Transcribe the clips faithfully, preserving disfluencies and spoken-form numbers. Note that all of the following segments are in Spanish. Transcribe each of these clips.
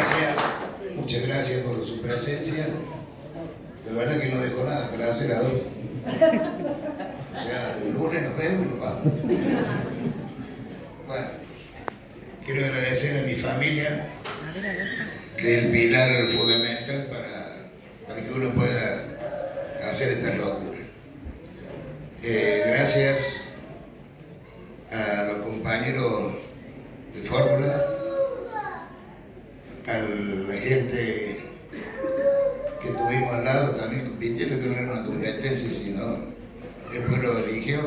gracias, muchas gracias por su presencia. De verdad que no dejó nada para hacer adulto. O sea, el lunes nos vemos y nos vamos. Bueno, quiero agradecer a mi familia, que es el pilar fundamental para, para que uno pueda hacer esta locura. Eh, gracias a los compañeros de Fórmula, a la gente que tuvimos al lado también compitiendo, que no era una competencia, sino el pueblo lo eligió.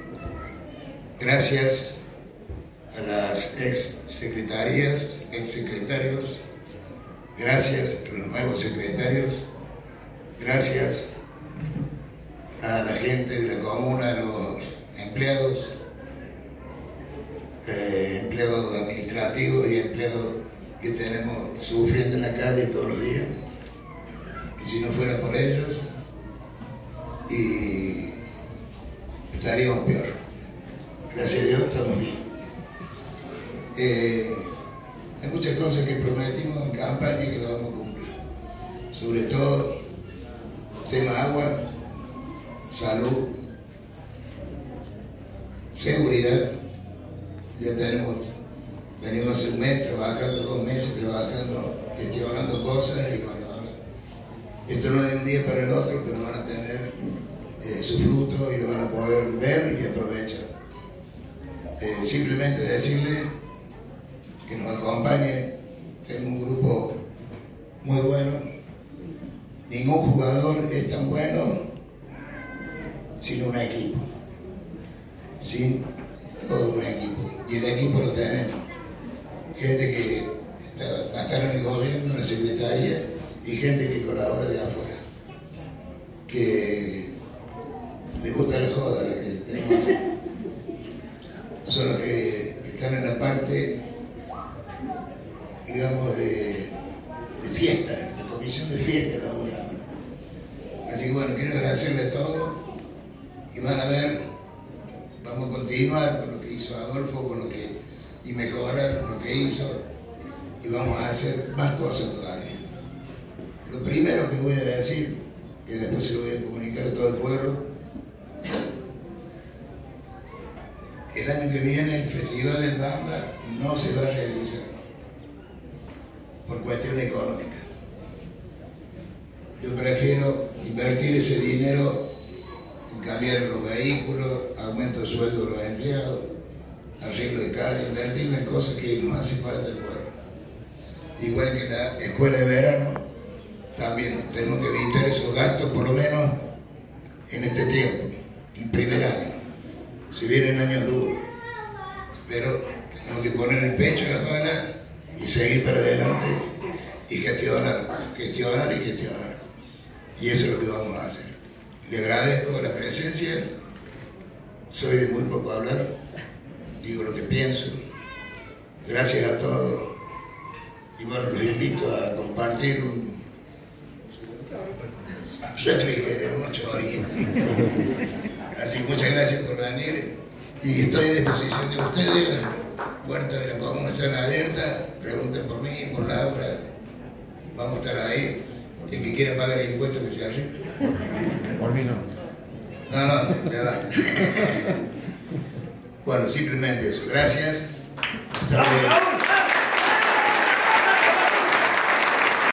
Gracias a las ex secretarías, ex secretarios, gracias a los nuevos secretarios, gracias a la gente de la comuna, a los empleados, eh, empleados administrativos y empleados que tenemos sufriendo en la calle todos los días, que si no fuera por ellos, y estaríamos peor. Gracias a Dios estamos bien. Eh, hay muchas cosas que prometimos en campaña y que lo vamos a cumplir. Sobre todo, tema agua, salud, seguridad. Ya tenemos, venimos hace un mes trabajando, dos meses trabajando, gestionando cosas, y bueno, esto no es de un día para el otro, pero van a tener eh, su fruto y lo van a poder ver y aprovechar. Eh, simplemente decirle que nos acompañe. Tenemos un grupo muy bueno. Ningún jugador es tan bueno sin un equipo, sin todo un equipo. Y el equipo lo tenemos. Gente que está, va a estar en el gobierno, en la secretaría, y gente que colabora de afuera, que le gusta la joda, la que tenemos. Son los que están en la parte, digamos, de, de fiesta, la comisión de fiesta laboral. Así que bueno, quiero agradecerle a todos, y van a ver, vamos a continuar con lo que hizo Adolfo, con lo que, y mejorar lo que hizo, y vamos a hacer más cosas todavía. Lo primero que voy a decir, que después se lo voy a comunicar a todo el pueblo, el año que viene el Festival del Bamba no se va a realizar por cuestión económica. Yo prefiero invertir ese dinero en cambiar los vehículos, aumento de sueldo de los empleados, arreglo de calle, invertirlo en cosas que nos hace falta al pueblo. Igual que la escuela de verano, también tenemos que evitar esos gastos, por lo menos en este tiempo, el primer año. Si vienen años duros, pero tenemos que poner el pecho en las balas y seguir para adelante y gestionar, gestionar y gestionar. Y eso es lo que vamos a hacer. Le agradezco la presencia, soy de muy poco hablar, digo lo que pienso. Gracias a todos. Y bueno, los invito a compartir un refrigerio, un chorrillo. Así que muchas gracias por venir, y estoy a disposición de ustedes. Las puertas de la comuna están abiertas, pregunten por mí, por Laura, vamos a estar ahí. El que quiera pagar el impuesto que se hace. Por mí no. No, no, ya va. Bueno, simplemente eso. Gracias. Hasta luego.